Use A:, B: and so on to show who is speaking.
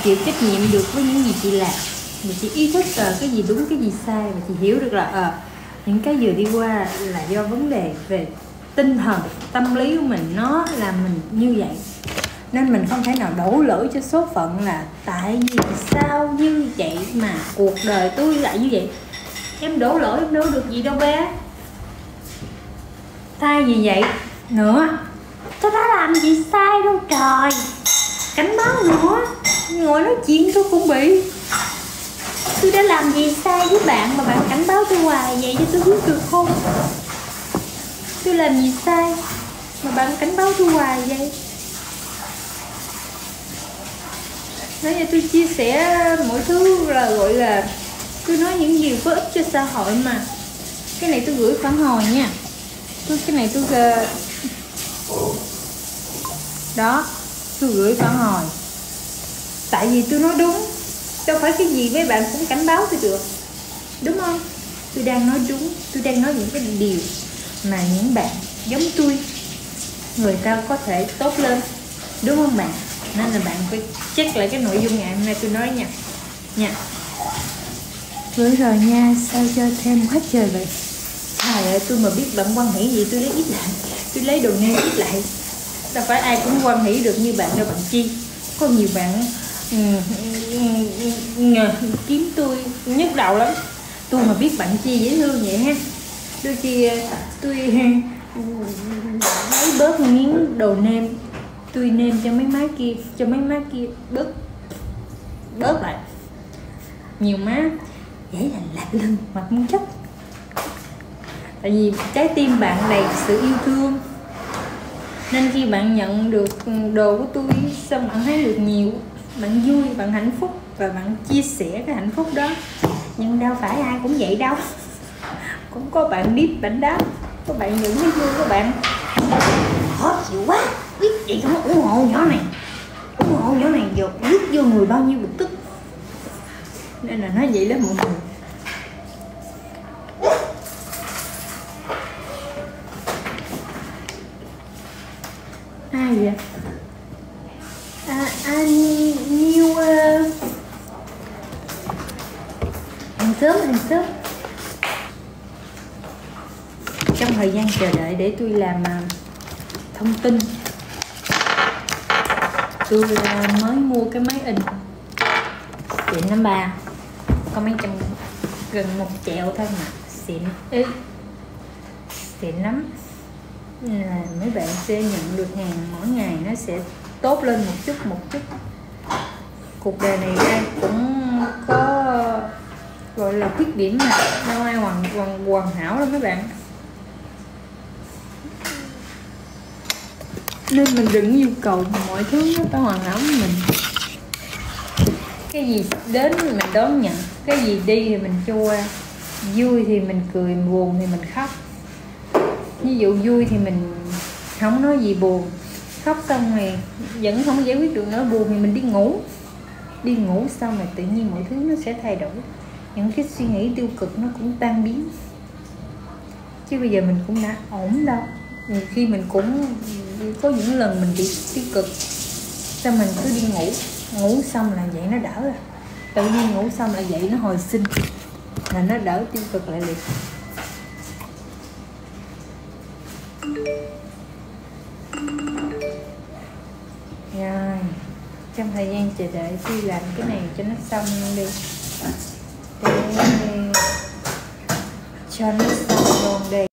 A: chịu trách nhiệm được với những gì chị làm, và chị ý thức cái gì đúng cái gì sai, và chị hiểu được là những cái vừa đi qua là do vấn đề về tinh thần tâm lý của mình, nó làm mình như vậy. Nên mình không thể nào đổ lỗi cho số phận là tại vì sao như vậy mà cuộc đời tôi lại như vậy. Em đổ lỗi em đâu được gì đâu bé. Thay vì vậy nữa, tôi đã làm gì sai đâu trời. Cảnh báo nữa, ngồi nói chuyện tôi cũng bị. Tôi đã làm gì sai với bạn mà bạn cảnh báo tôi hoài vậy cho tôi biết được không? Tôi làm gì sai mà bạn cảnh báo tôi hoài vậy? Nói như tôi chia sẻ mọi thứ là gọi là tôi nói những điều có ích cho xã hội mà. Cái này tôi gửi phản hồi nha. Cái này tôi đó, tôi gửi phản hồi. Tại vì tôi nói đúng, đâu phải cái gì với bạn cũng cảnh báo tôi được, đúng không? Tôi đang nói đúng, tôi đang nói những cái điều mà những bạn giống tôi người ta có thể tốt lên, đúng không bạn? Nên là bạn phải check lại cái nội dung ngày hôm nay tôi nói nha. Gửi rồi nha, sao cho thêm hết trời vậy? Trời ơi, tôi mà biết bạn quan hỷ gì tôi lấy ít lại, tôi lấy đồ nêm ít lại. Đâu phải ai cũng quan hỷ được như bạn đâu bạn Chi. Có nhiều bạn kiếm tôi nhức đầu lắm. Tôi mà biết bạn Chi dễ thương vậy ha, đôi khi tôi lấy bớt miếng đồ nêm, tôi nêm cho mấy má kia bớt lại. Nhiều má vậy là lạc lưng mặt muốn chết. Tại vì trái tim bạn đầy sự yêu thương, nên khi bạn nhận được đồ của tôi xong bạn thấy được nhiều, bạn vui, bạn hạnh phúc và bạn chia sẻ cái hạnh phúc đó. Nhưng đâu phải ai cũng vậy đâu. Cũng có bạn biết bạn đáp, có bạn những cái vui của bạn khó chịu quá, biết chị không ủng hộ nhỏ này dột biết vô người bao nhiêu bực tức. Nên là nói vậy đó mọi người. Ai vậy? Nhiêu hàng xóm. Trong thời gian chờ đợi để tôi làm thông tin, tôi mới mua cái máy in xịn lắm bà, có mấy trăm, gần 1 triệu thôi mà xịn lắm. Nên là mấy bạn sẽ nhận được hàng mỗi ngày nó sẽ tốt lên một chút. Cuộc đời này ai cũng có gọi là khuyết điểm mà, đâu ai hoàn hảo đâu mấy bạn. Nên mình đừng yêu cầu mọi thứ nó phải hoàn hảo với mình. Cái gì đến mình đón nhận, cái gì đi thì mình cho qua. Vui thì mình cười, buồn thì mình khóc. Ví dụ vui thì mình không nói gì buồn, khóc xong rồi vẫn không giải quyết được nữa, buồn thì mình đi ngủ xong rồi tự nhiên mọi thứ nó sẽ thay đổi. Những cái suy nghĩ tiêu cực nó cũng tan biến. Chứ bây giờ mình cũng đã ổn đâu. Nhiều khi mình cũng có những lần mình bị tiêu cực, xong mình cứ đi ngủ xong là vậy nó đỡ rồi. Tự nhiên ngủ xong là vậy nó hồi sinh, là nó đỡ tiêu cực lại liền. Rồi, trong thời gian chờ đợi tôi làm cái này cho nó xong đi, để cho nó xong luôn.